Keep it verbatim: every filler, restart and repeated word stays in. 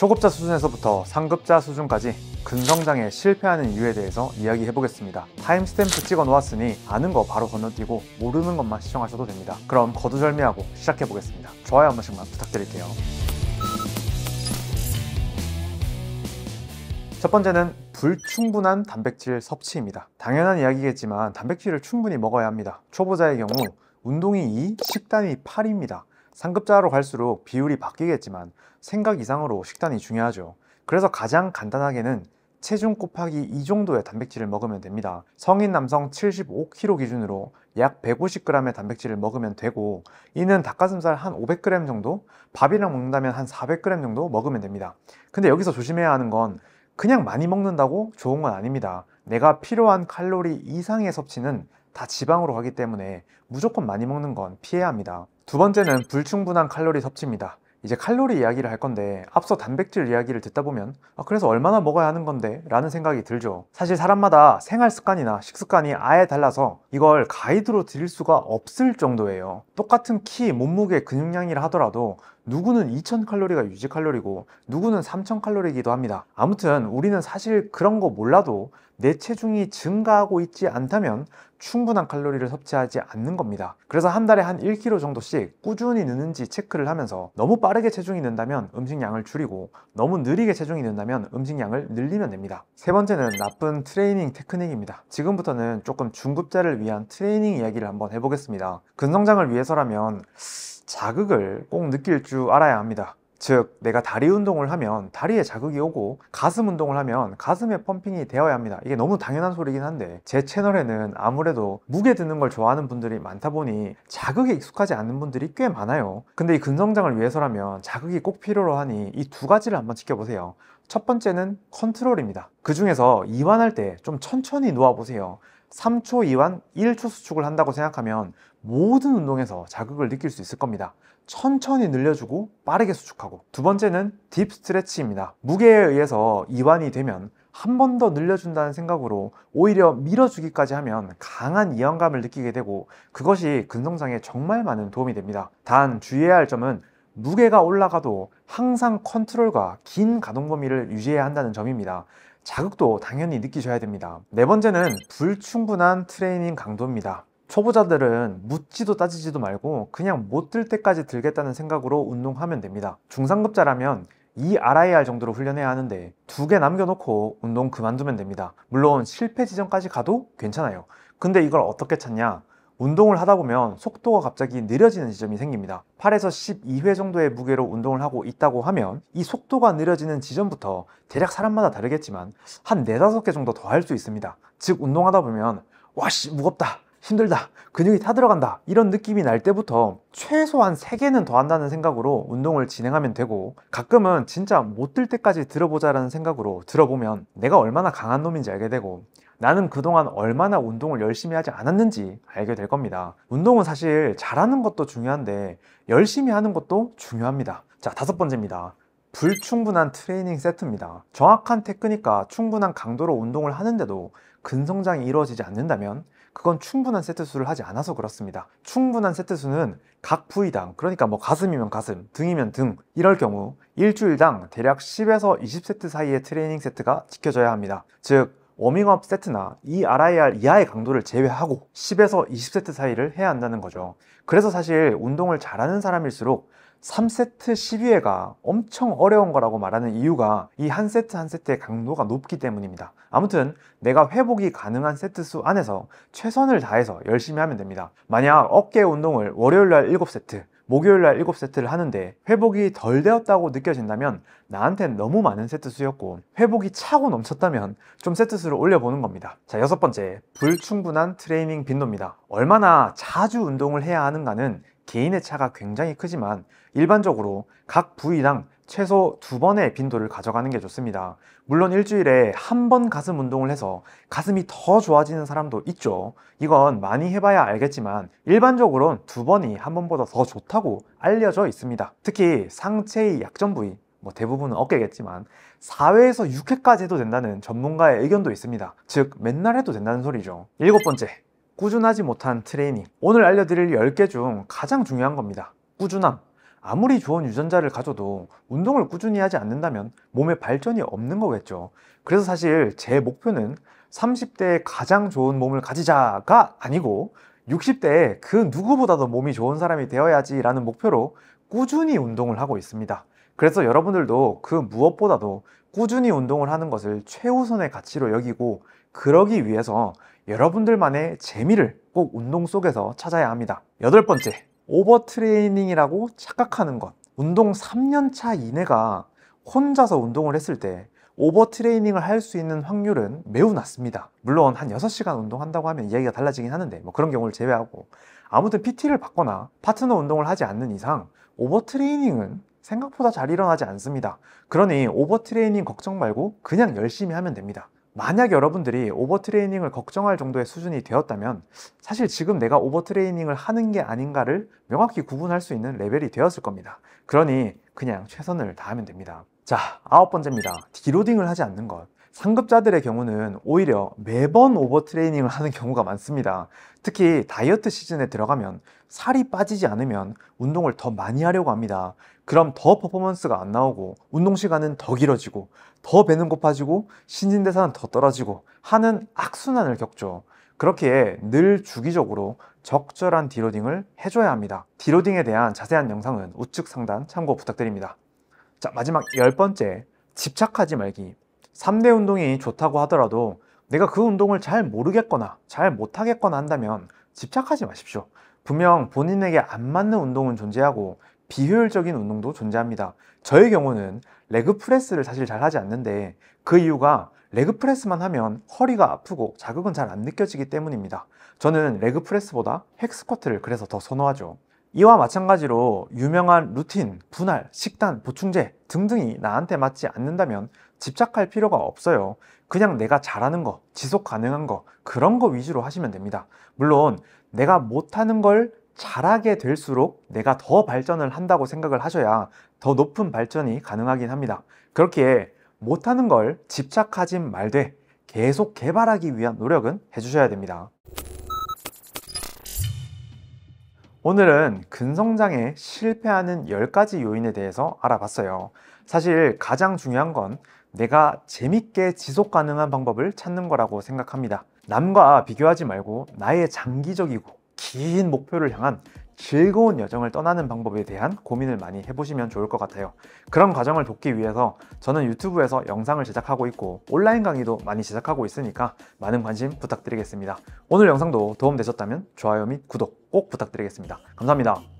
초급자 수준에서부터 상급자 수준까지 근성장에 실패하는 이유에 대해서 이야기해 보겠습니다. 타임스탬프 찍어 놓았으니 아는 거 바로 건너뛰고 모르는 것만 시청하셔도 됩니다. 그럼 거두절미하고 시작해 보겠습니다. 좋아요 한 번씩만 부탁드릴게요. 첫 번째는 불충분한 단백질 섭취입니다. 당연한 이야기겠지만 단백질을 충분히 먹어야 합니다. 초보자의 경우 운동이 이, 식단이 팔입니다. 상급자로 갈수록 비율이 바뀌겠지만 생각 이상으로 식단이 중요하죠. 그래서 가장 간단하게는 체중 곱하기 이 정도의 단백질을 먹으면 됩니다. 성인 남성 칠십오 킬로그램 기준으로 약 백오십 그램의 단백질을 먹으면 되고, 이는 닭가슴살 한 오백 그램 정도, 밥이랑 먹는다면 한 사백 그램 정도 먹으면 됩니다. 근데 여기서 조심해야 하는 건 그냥 많이 먹는다고 좋은 건 아닙니다. 내가 필요한 칼로리 이상의 섭취는 다 지방으로 가기 때문에 무조건 많이 먹는 건 피해야 합니다. 두 번째는 불충분한 칼로리 섭취입니다. 이제 칼로리 이야기를 할 건데 앞서 단백질 이야기를 듣다 보면 아, 그래서 얼마나 먹어야 하는 건데? 라는 생각이 들죠. 사실 사람마다 생활 습관이나 식습관이 아예 달라서 이걸 가이드로 드릴 수가 없을 정도예요. 똑같은 키, 몸무게, 근육량이라 하더라도 누구는 이천 칼로리가 유지 칼로리고 누구는 삼천 칼로리이기도 합니다. 아무튼 우리는 사실 그런 거 몰라도 내 체중이 증가하고 있지 않다면 충분한 칼로리를 섭취하지 않는 겁니다. 그래서 한 달에 한 일 킬로그램 정도씩 꾸준히 느는지 체크를 하면서 너무 빠르게 체중이 는다면 음식량을 줄이고 너무 느리게 체중이 는다면 음식량을 늘리면 됩니다. 세 번째는 나쁜 트레이닝 테크닉입니다. 지금부터는 조금 중급자를 위한 트레이닝 이야기를 한번 해보겠습니다. 근성장을 위해서라면 자극을 꼭 느낄 줄 알아야 합니다. 즉, 내가 다리 운동을 하면 다리에 자극이 오고 가슴 운동을 하면 가슴에 펌핑이 되어야 합니다. 이게 너무 당연한 소리긴 한데 제 채널에는 아무래도 무게 드는 걸 좋아하는 분들이 많다 보니 자극에 익숙하지 않은 분들이 꽤 많아요. 근데 이 근성장을 위해서라면 자극이 꼭 필요로 하니 이 두 가지를 한번 지켜보세요. 첫 번째는 컨트롤입니다. 그 중에서 이완할 때 좀 천천히 놓아보세요. 삼 초 이완, 일 초 수축을 한다고 생각하면 모든 운동에서 자극을 느낄 수 있을 겁니다. 천천히 늘려주고 빠르게 수축하고. 두 번째는 딥 스트레치입니다. 무게에 의해서 이완이 되면 한 번 더 늘려준다는 생각으로 오히려 밀어주기까지 하면 강한 이완감을 느끼게 되고 그것이 근성장에 정말 많은 도움이 됩니다. 단 주의해야 할 점은 무게가 올라가도 항상 컨트롤과 긴 가동 범위를 유지해야 한다는 점입니다. 자극도 당연히 느끼셔야 됩니다. 네 번째는 불충분한 트레이닝 강도입니다. 초보자들은 묻지도 따지지도 말고 그냥 못 들 때까지 들겠다는 생각으로 운동하면 됩니다. 중상급자라면 이 알아야 할 정도로 훈련해야 하는데 두 개 남겨놓고 운동 그만두면 됩니다. 물론 실패 지점까지 가도 괜찮아요. 근데 이걸 어떻게 찾냐? 운동을 하다 보면 속도가 갑자기 느려지는 지점이 생깁니다. 팔에서 십이 회 정도의 무게로 운동을 하고 있다고 하면 이 속도가 느려지는 지점부터 대략 사람마다 다르겠지만 한 네다섯 개 정도 더 할 수 있습니다. 즉 운동하다 보면 와씨 무겁다, 힘들다, 근육이 타들어간다 이런 느낌이 날 때부터 최소한 세 개는 더 한다는 생각으로 운동을 진행하면 되고, 가끔은 진짜 못 들 때까지 들어보자라는 생각으로 들어보면 내가 얼마나 강한 놈인지 알게 되고 나는 그동안 얼마나 운동을 열심히 하지 않았는지 알게 될 겁니다. 운동은 사실 잘하는 것도 중요한데 열심히 하는 것도 중요합니다. 자, 다섯 번째입니다. 불충분한 트레이닝 세트입니다. 정확한 테크닉과 충분한 강도로 운동을 하는데도 근성장이 이루어지지 않는다면 그건 충분한 세트 수를 하지 않아서 그렇습니다. 충분한 세트 수는 각 부위당, 그러니까 뭐 가슴이면 가슴, 등이면 등, 이럴 경우 일주일당 대략 십에서 이십 세트 사이의 트레이닝 세트가 지켜져야 합니다. 즉 워밍업 세트나 이 알아야 할 이하의 강도를 제외하고 십에서 이십 세트 사이를 해야 한다는 거죠. 그래서 사실 운동을 잘하는 사람일수록 삼 세트 십이 회가 엄청 어려운 거라고 말하는 이유가 이 한 세트 한 세트의 강도가 높기 때문입니다. 아무튼 내가 회복이 가능한 세트 수 안에서 최선을 다해서 열심히 하면 됩니다. 만약 어깨 운동을 월요일날 일곱 세트, 목요일날 일곱 세트를 하는데 회복이 덜 되었다고 느껴진다면 나한텐 너무 많은 세트 수였고, 회복이 차고 넘쳤다면 좀 세트 수를 올려보는 겁니다. 자, 여섯 번째, 불충분한 트레이닝 빈도입니다. 얼마나 자주 운동을 해야 하는가는 개인의 차가 굉장히 크지만 일반적으로 각 부위당 최소 두 번의 빈도를 가져가는 게 좋습니다. 물론 일주일에 한 번 가슴 운동을 해서 가슴이 더 좋아지는 사람도 있죠. 이건 많이 해봐야 알겠지만 일반적으로는 두 번이 한 번보다 더 좋다고 알려져 있습니다. 특히 상체의 약점 부위, 뭐 대부분은 어깨겠지만 사 회에서 육 회까지 해도 된다는 전문가의 의견도 있습니다. 즉 맨날 해도 된다는 소리죠. 일곱 번째, 꾸준하지 못한 트레이닝. 오늘 알려드릴 열 개 중 가장 중요한 겁니다. 꾸준함. 아무리 좋은 유전자를 가져도 운동을 꾸준히 하지 않는다면 몸에 발전이 없는 거겠죠. 그래서 사실 제 목표는 삼십 대에 가장 좋은 몸을 가지자가 아니고 육십 대에 그 누구보다도 몸이 좋은 사람이 되어야지 라는 목표로 꾸준히 운동을 하고 있습니다. 그래서 여러분들도 그 무엇보다도 꾸준히 운동을 하는 것을 최우선의 가치로 여기고, 그러기 위해서 여러분들만의 재미를 꼭 운동 속에서 찾아야 합니다. 여덟 번째, 오버트레이닝이라고 착각하는 것. 운동 삼 년 차 이내가 혼자서 운동을 했을 때 오버트레이닝을 할 수 있는 확률은 매우 낮습니다. 물론 한 여섯 시간 운동한다고 하면 이야기가 달라지긴 하는데 뭐 그런 경우를 제외하고, 아무튼 피티를 받거나 파트너 운동을 하지 않는 이상 오버트레이닝은 생각보다 잘 일어나지 않습니다. 그러니 오버트레이닝 걱정 말고 그냥 열심히 하면 됩니다. 만약 여러분들이 오버트레이닝을 걱정할 정도의 수준이 되었다면 사실 지금 내가 오버트레이닝을 하는 게 아닌가를 명확히 구분할 수 있는 레벨이 되었을 겁니다. 그러니 그냥 최선을 다하면 됩니다. 자, 아홉 번째입니다. 디로딩을 하지 않는 것. 상급자들의 경우는 오히려 매번 오버트레이닝을 하는 경우가 많습니다. 특히 다이어트 시즌에 들어가면 살이 빠지지 않으면 운동을 더 많이 하려고 합니다. 그럼 더 퍼포먼스가 안 나오고 운동 시간은 더 길어지고 더 배는 고파지고 신진대사는 더 떨어지고 하는 악순환을 겪죠. 그렇기에 늘 주기적으로 적절한 디로딩을 해줘야 합니다. 디로딩에 대한 자세한 영상은 우측 상단 참고 부탁드립니다. 자, 마지막 열 번째, 집착하지 말기. 삼 대 운동이 좋다고 하더라도 내가 그 운동을 잘 모르겠거나 잘 못하겠거나 한다면 집착하지 마십시오. 분명 본인에게 안 맞는 운동은 존재하고 비효율적인 운동도 존재합니다. 저의 경우는 레그프레스를 사실 잘 하지 않는데 그 이유가 레그프레스만 하면 허리가 아프고 자극은 잘 안 느껴지기 때문입니다. 저는 레그프레스보다 헥스쿼트를 그래서 더 선호하죠. 이와 마찬가지로 유명한 루틴, 분할, 식단, 보충제 등등이 나한테 맞지 않는다면 집착할 필요가 없어요. 그냥 내가 잘하는 거, 지속 가능한 거, 그런 거 위주로 하시면 됩니다. 물론 내가 못하는 걸 잘하게 될수록 내가 더 발전을 한다고 생각을 하셔야 더 높은 발전이 가능하긴 합니다. 그렇기에 못하는 걸 집착하지 말되 계속 개발하기 위한 노력은 해주셔야 됩니다. 오늘은 근성장에 실패하는 열 가지 요인에 대해서 알아봤어요. 사실 가장 중요한 건 내가 재밌게 지속 가능한 방법을 찾는 거라고 생각합니다. 남과 비교하지 말고 나의 장기적이고 긴 목표를 향한 즐거운 여정을 떠나는 방법에 대한 고민을 많이 해보시면 좋을 것 같아요. 그런 과정을 돕기 위해서 저는 유튜브에서 영상을 제작하고 있고 온라인 강의도 많이 제작하고 있으니까 많은 관심 부탁드리겠습니다. 오늘 영상도 도움되셨다면 좋아요 및 구독 꼭 부탁드리겠습니다. 감사합니다.